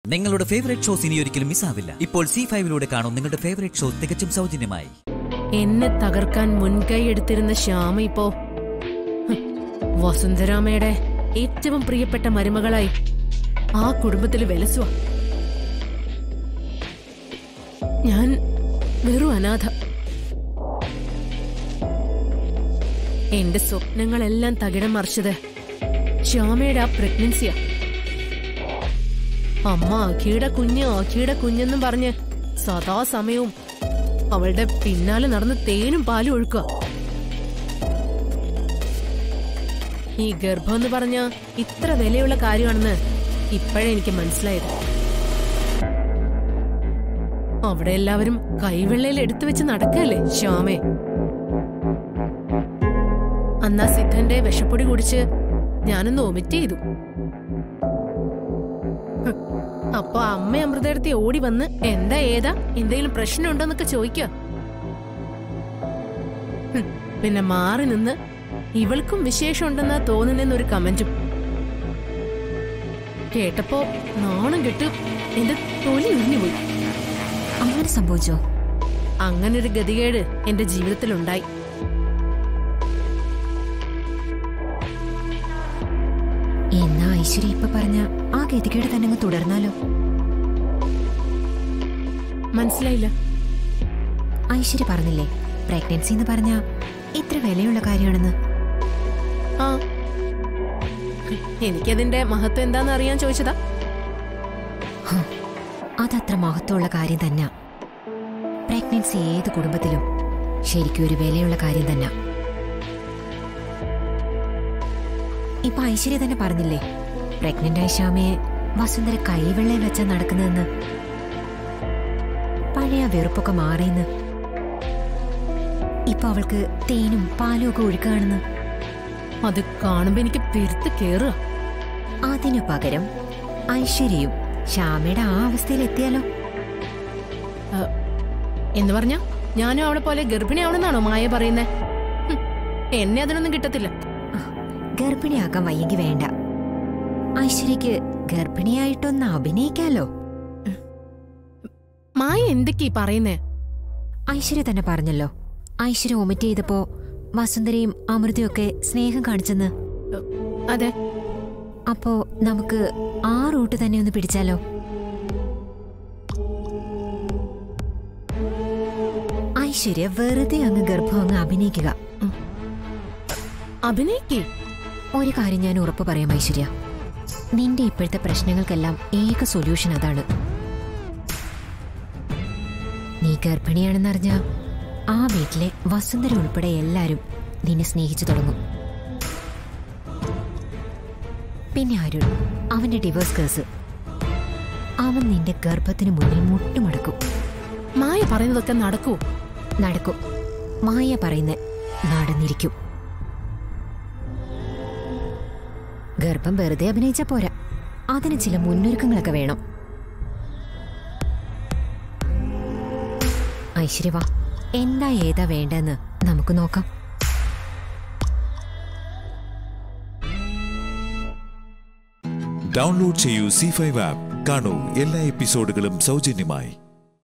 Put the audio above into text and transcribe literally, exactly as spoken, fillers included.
നിങ്ങളുടെ favourite shows ഇനി ഒരിക്കലും മിസ്സാവില്ല. ഇപ്പോൾ സി ഫൈവിലൂടെ കാണും നിങ്ങളുടെ ഫേവറേറ്റ് ഷോ തികച്ചും സൗജന്യമായി. എന്നെ തകർക്കാൻ മുൻകൈ എടുത്തിരുന്ന ശ്യാമ ഇപ്പോ വസുന്ധരാമയുടെ ഏറ്റവും പ്രിയപ്പെട്ട മരുമകളായി ആ കുടുംബത്തിൽ വിലസുക. ഞാൻ വെറും അനാഥ. എന്റെ സ്വപ്നങ്ങളെല്ലാം തകിടം മറിച്ചത് ശ്യാമയുടെ ആ പ്രഗ്നൻസിയാ. അമ്മ അഖിയുടെ കുഞ്ഞ് അഖിയുടെ കുഞ്ഞെന്നും പറഞ്ഞ് സദാസമയവും അവളുടെ പിന്നാലെ നടന്ന് തേനും പാലും ഒഴുക്കുക. ഈ ഗർഭം എന്ന് പറഞ്ഞ ഇത്ര വിലയുള്ള കാര്യമാണെന്ന് ഇപ്പോഴേ എനിക്ക് മനസ്സിലായത്. അവിടെ എല്ലാവരും കൈവെള്ളയിൽ എടുത്തു വെച്ച് നടക്കല്ലേ ശ്യാമേ. അന്നാ സിദ്ധന്റെ വിഷപ്പൊടി കുടിച്ച് ഞാനൊന്ന് ഒമിറ്റ് ചെയ്തു. അപ്പൊ അമ്മ അമൃതയെടുത്തി ഓടി വന്ന് എന്താ ഏതാ എന്തെങ്കിലും പ്രശ്നമുണ്ടോന്നൊക്കെ ചോദിക്കുക. പിന്നെ മാറി നിന്ന് ഇവൾക്കും വിശേഷം ഉണ്ടെന്നാ തോന്നുന്നൊരു കമന്റും കേട്ടപ്പോ നാണം കെട്ട് എന്റെ തൊലി ഉരിഞ്ഞുപോയി. അങ്ങനെ സംഭവിച്ചോ? അങ്ങനൊരു ഗതികേട് എന്റെ ജീവിതത്തിലുണ്ടായി. എന്നാ ഐശ്വര്യ ഇപ്പൊ പറഞ്ഞ ആ ഗതികേട് തന്നെ അങ്ങ് തുടർന്നാലോ? മനസ്സിലായില്ല. ഐശ്വര്യ പറഞ്ഞില്ലേ പ്രഗ്നൻസി എന്ന് പറഞ്ഞ ഇത്ര വിലയുള്ള കാര്യമാണെന്ന്. ആ, എനിക്കതിന്റെ മഹത്വം എന്താന്ന് അറിയാൻ ചോദിച്ചതാ. അതത്ര മഹത്വമുള്ള കാര്യം തന്നെ. പ്രഗ്നൻസി ഏത് കുടുംബത്തിലും ശരിക്കും ഒരു വിലയുള്ള കാര്യം തന്നെ. ഇപ്പൊ ഐശ്വര്യ തന്നെ പറഞ്ഞില്ലേ പ്രഗ്നന്റ് ആയ ശ്യാമയെ വസുന്ധര കൈവെള്ളയിൽ വെച്ചാ നടക്കുന്നതെന്ന്. പഴയ വെറുപ്പൊക്കെ മാറിയെന്ന്. ഇപ്പൊ അവൾക്ക് തേനും പാലും ഒക്കെ ഒഴുക്കുകയാണെന്ന്. അത് കാണുമ്പോ എനിക്ക് പെരുത്ത് കേറുക. അതിനു പകരം ഐശ്വര്യയും ശ്യാമയുടെ ആ അവസ്ഥയിൽ എത്തിയാലോ? എന്ന് പറഞ്ഞ ഞാനും അവളെ പോലെ ഗർഭിണിയാവണമെന്നാണോ മായ പറയുന്നേ? എന്നെ അതിനൊന്നും കിട്ടത്തില്ല. ഗർഭിണിയാക്കാൻ വയ്യെങ്കിൽ വേണ്ട. ഐശ്വര്യക്ക് ഗർഭിണിയായിട്ടൊന്ന് അഭിനയിക്കാലോ. മായ എന്തൊക്കെയാ പറയുന്നേ? ഐശ്വര്യ തന്നെ പറഞ്ഞല്ലോ ഐശ്വര്യ വൊമിറ്റ് ചെയ്തപ്പോ വസുന്ധരയും അമൃതയൊക്കെ സ്നേഹം കാണിച്ചെന്ന്. അതെ. അപ്പോ നമുക്ക് ആ റൂട്ട് തന്നെ ഒന്ന് പിടിച്ചാലോ? ഐശ്വര്യ വെറുതെ അങ്ങ് ഗർഭം അങ്ങ് അഭിനയിക്കുക. അഭിനയിക്കേ? ഒരു കാര്യം ഞാൻ ഉറപ്പ് പറയാം ഐശ്വര്യ, നിന്റെ ഇപ്പോഴത്തെ പ്രശ്നങ്ങൾക്കെല്ലാം ഏക സൊല്യൂഷൻ അതാണ്. നീ ഗർഭിണിയാണെന്നറിഞ്ഞ ആ വീട്ടിലെ വസുന്ധര ഉൾപ്പെടെ എല്ലാരും നിന്നെ സ്നേഹിച്ചു തുടങ്ങും. പിന്നെ അരുൺ, അവന്റെ ഡിവോഴ്സ് കേസ്, അവൻ നിന്റെ ഗർഭത്തിന് മുന്നിൽ മുട്ടുമടക്കും. മായ പറയുന്നതൊക്കെ നടക്കൂ? നടക്കും. മായ പറയുന്ന നടന്നിരിക്കും. ഗർഭം വെറുതെ അഭിനയിച്ച പോരാ, അതിന് ചില മുന്നൊരുക്കങ്ങളൊക്കെ വേണം. ഐശ്വര്യ വാ, എന്താ ഏതാ വേണ്ടെന്ന് നമുക്ക് നോക്കാം. ഡൗൺലോഡ് ചെയ്യൂ സി ഫൈവ് ആപ്പ്. കാണൂ എല്ലാ എപ്പിസോഡുകളും സൗജന്യമായി.